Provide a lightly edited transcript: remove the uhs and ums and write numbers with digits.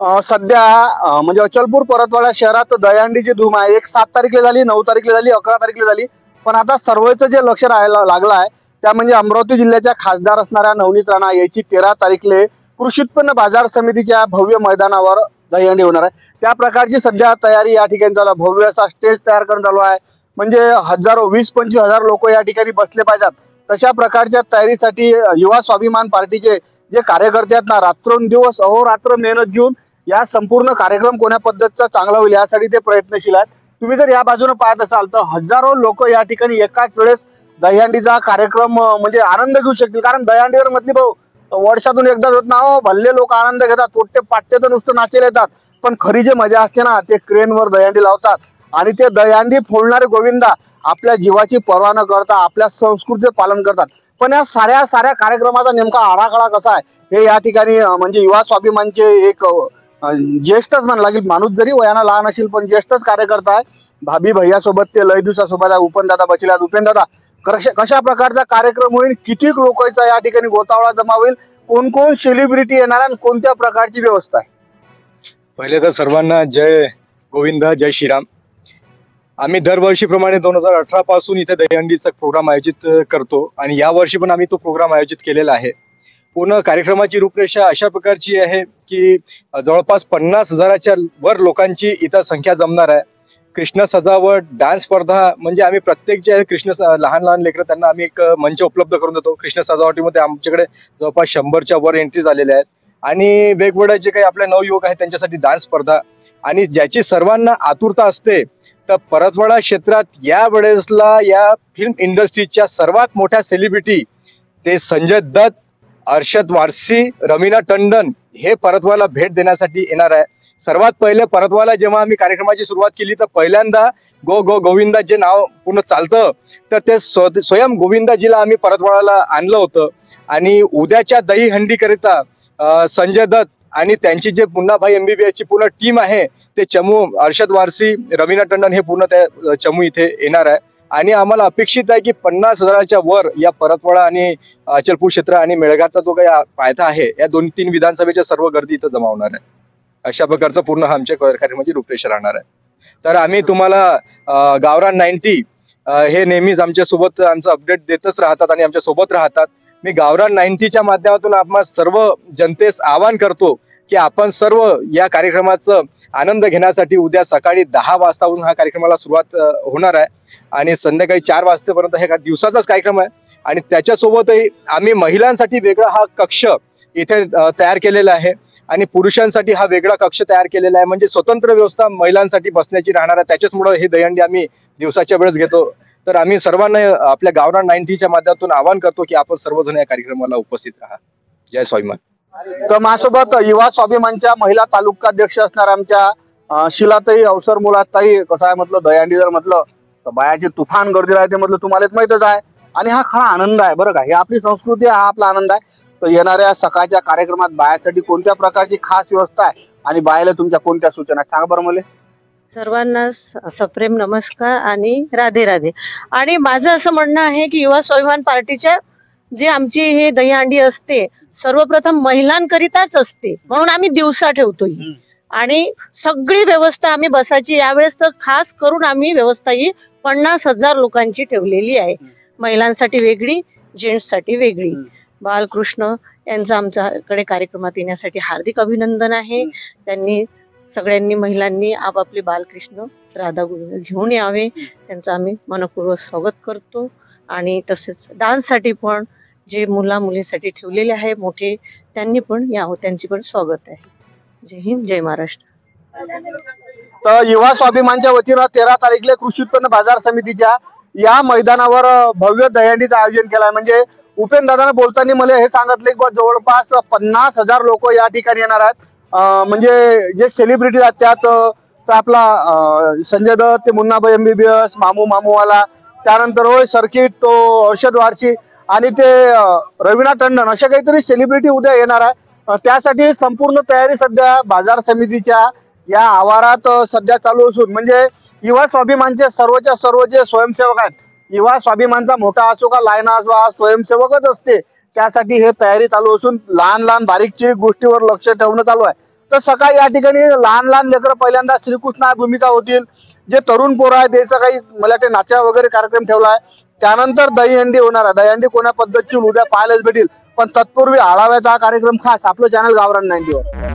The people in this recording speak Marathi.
सध्या म्हणजे अचलपूर परतवाडा शहरात दहीहंडीची धूम आहे. एक 7 तारखेला झाली, 9 तारखेला झाली, 11 तारखेला झाली. पण आता सर्वच जे लक्ष राहायला लागलं आहे त्या म्हणजे अमरावती जिल्ह्याच्या खासदार असणाऱ्या नवनीत राणा याची 13 तारीखले कृषी उत्पन्न बाजार समितीच्या भव्य मैदानावर दहीहंडी होणार आहे. त्या प्रकारची सध्या तयारी या ठिकाणी चालू आहे. भव्य असा स्टेज तयार करून चालू आहे. म्हणजे हजारो 20-25 हजार लोक या ठिकाणी बसले पाहिजेत. तशा प्रकारच्या तयारीसाठी युवा स्वाभिमान पार्टीचे जे कार्यकर्ते आहेत ना रात्रंदिवस अहोरात्र मेहनत घेऊन या संपूर्ण कार्यक्रम कोण्या पद्धतीचा चांगला होईल यासाठी ते प्रयत्नशील आहेत. तुम्ही जर या बाजूने पाहत असाल तर हजारो लोक या ठिकाणी एकाच वेळेस दहीहंडीचा कार्यक्रम म्हणजे आनंद घेऊ शकतील. कारण दहीहंडीवर म्हटली भाऊ वर्षातून एकदाच होत ना हो. भल्ले लोक आनंद घेतात, पोट्टे पाट्टे तर नुसतं नाचेल येतात. पण खरी जी मजा असते ना ते क्रेनवर दहीहंडी लावतात आणि ते दहीहंडी फोडणारे गोविंदा आपल्या जीवाची पर्वा न करता आपल्या संस्कृतीचे पालन करतात. पण या साऱ्या कार्यक्रमाचा नेमका आराखडा कसा आहे हे या ठिकाणी म्हणजे युवा स्वाभिमानचे एक ज्येष्ठच म्हणायला लागेल. माणूस जरी वयानं लहान असेल पण ज्येष्ठच कार्यकर्ता आहे. भाभी भैया सोबत ते लय दिवसासोबत आहे. उपेनदादा बसले आहेत. उपेनदादा कशा प्रकारचा कार्यक्रम होईल, किती लोकांचा या ठिकाणी गोतावळा जमा होईल, कोण कोण सेलिब्रिटी येणार आणि कोणत्या प्रकारची व्यवस्था आहे? पहिले तर सर्वांना जय गोविंदा, जय श्रीराम. आम्ही दरवर्षीप्रमाणे 2018 पासून इथे दहीहंडीचा प्रोग्राम आयोजित करतो आणि या वर्षी पण आम्ही तो प्रोग्राम आयोजित केलेला आहे. पूर्ण कार्यक्रमाची रूपरेषा अशा प्रकारची आहे की जवळपास 50,000च्या वर लोकांची इथं संख्या जमणार आहे. कृष्ण सजावट, डान्स स्पर्धा, म्हणजे आम्ही प्रत्येक जे आहे लहान लहान लेकरं त्यांना आम्ही एक मंच उपलब्ध करून देतो. कृष्ण सजावटीमध्ये आमच्याकडे जवळपास 100च्या वर एंट्री झालेल्या आहेत आणि वेगवेगळे जे काही आपले नवयुवक आहेत त्यांच्यासाठी डान्स स्पर्धा आणि ज्याची सर्वांना आतुरता असते. तर परतवाडा क्षेत्रात या वेळेसला या फिल्म इंडस्ट्रीच्या सर्वात मोठ्या सेलिब्रिटी ते संजय दत्त, अर्शद वारसी, रवीना टंडन हे परतवाला भेट देण्यासाठी येणार आहे. सर्वात पहिले परतवाला जेव्हा आम्ही कार्यक्रमाची सुरुवात केली तर पहिल्यांदा गो गो गोविंदा जे नाव पूर्ण चालतं तर ते स्वयं गोविंदाजीला आम्ही परतवाडाला आणलं होतं. आणि उद्याच्या दहीहंडीकरिता संजय दत्त आणि त्यांची जे मुन्नाभाई MBBS ची पूर्ण टीम आहे ते चमू, अर्शद वारसी, रवीना टंडन हे पूर्ण त्या चमू इथे येणार आहे. आणि आम्हाला अपेक्षित आहे की 50,000च्या वर या परतवाडा आणि अचलपूर क्षेत्र आणि मेळघाटचा जो काही पायथा आहे या 2-3 विधानसभेच्या सर्व गर्दी इथं जमा होणार आहे. अशा प्रकारचा पूर्ण आमच्या कार्यक्रमाची रूपरेषा राहणार आहे. तर आम्ही तुम्हाला गावरान 90 हे नेहमीच आमच्या सोबत आमचं अपडेट देतच राहतात आणि आमच्या सोबत राहतात. मी गावरान 90च्या माध्यमातून आपण सर्व जनतेस आवाहन करतो की आपण सर्व या कार्यक्रमाचं आनंद घेण्यासाठी उद्या सकाळी 10 वाजतापासून हा कार्यक्रमाला सुरुवात होणार आहे आणि संध्याकाळी 4 वाजेपर्यंत हे दिवसाचाच कार्यक्रम आहे. आणि त्याच्यासोबतही आम्ही महिलांसाठी वेगळा हा कक्ष इथे तयार केलेला आहे आणि पुरुषांसाठी हा वेगळा कक्ष तयार केलेला आहे. म्हणजे स्वतंत्र व्यवस्था महिलांसाठी बसण्याची राहणार आहे. त्याच्याचमुळे हे दहीहंडी आम्ही दिवसाच्या वेळेस घेतो. तर आम्ही सर्वांना आपल्या गावरान 90च्या माध्यमातून आवाहन करतो की आपण सर्वजण या कार्यक्रमाला उपस्थित राहा. जय स्वाभिमान. तर माझ्यासोबत युवा स्वाभिमानच्या महिला तालुकाध्यक्ष असणार आमच्या शिलाताई, अवसर मुलाताई. कसं आहे म्हटलं दहीहंडी जर म्हटलं तर बायाची तुफान गर्दी राहते म्हटलं तुम्हाला माहितच आहे. आणि हा खरा आनंद आहे बरं का. ही आपली संस्कृती आहे, हा आपला आनंद आहे. तर येणाऱ्या सकाळच्या कार्यक्रमात बायासाठी कोणत्या प्रकारची खास व्यवस्था आहे आणि बायाला तुमच्या कोणत्या सूचना सांगा बरं मला. सर्वांना सप्रेम नमस्कार आणि राधे राधे. आणि माझं असं म्हणणं आहे की युवा स्वाभिमान पार्टीच्या जे आमची हे दहीहंडी असते सर्वप्रथम महिलांकरिताच असते म्हणून आम्ही दिवसा ठेवतो आणि सगळी व्यवस्था आम्ही बसायची यावेळेस तर खास करून आम्ही व्यवस्था ही 50,000 लोकांची ठेवलेली आहे. महिलांसाठी वेगळी, जेंट्ससाठी वेगळी. बालकृष्ण यांचं आमच्याकडे कार्यक्रमात येण्यासाठी हार्दिक अभिनंदन आहे. त्यांनी सगळ्यांनी महिलांनी आपापले बालकृष्ण राधा गोविंद घेऊन यावे त्यांचं आम्ही मनपूर्वक स्वागत करतो. आणि तसेच डान्ससाठी पण जे मुलीसाठी ठेवलेले आहे मोठे त्यांनी पण यावं, त्यांची पण स्वागत आहे. जय हिंद, जय महाराष्ट्र. तर युवा स्वाभिमानच्या वतीनं 13 तारीखला कृषी उत्पन्न बाजार समितीच्या या मैदानावर भव्य दहीहंडीचं आयोजन केलं आहे. म्हणजे उपेनदादांना बोलताना मला हे सांगितले की जवळपास 50,000 लोक या ठिकाणी येणार आहेत. म्हणजे जे सेलिब्रिटी आहेत त्यात आपला संजय दत्त, ते मुन्नाभाई MBBS, मामूवाला, त्यानंतर होय सर्किट तो अर्शद वारसी आणि ते रवीना टंडन अशा काहीतरी सेलिब्रिटी उद्या येणार आहे. त्यासाठी संपूर्ण तयारी सध्या बाजार समितीच्या या आवारात सध्या चालू असून म्हणजे युवा स्वाभिमानचे सर्वच्या सर्व जे स्वयंसेवक आहेत, युवा स्वाभिमानचा मोठा असो का लायना असो हा स्वयंसेवकच असते. त्यासाठी हे तयारी चालू असून लहान लहान बारीकची गोष्टीवर लक्ष ठेवणं चालू आहे. तर सकाळी या ठिकाणी लहान लहान लेकरं पहिल्यांदा श्रीकृष्ण भूमिका होतील, जे तरुण पोरं आहेत त्याचं काही मला ते नाचा वगैरे कार्यक्रम ठेवला आहे. त्यानंतर दहीहंडी होणार आहे. दहीहंडी कोणा पद्धतीची उद्या पाहायलाच भेटेल, पण तत्पूर्वी आढाव्याचा हा कार्यक्रम खास आपलं चॅनल गावरान 90 वर.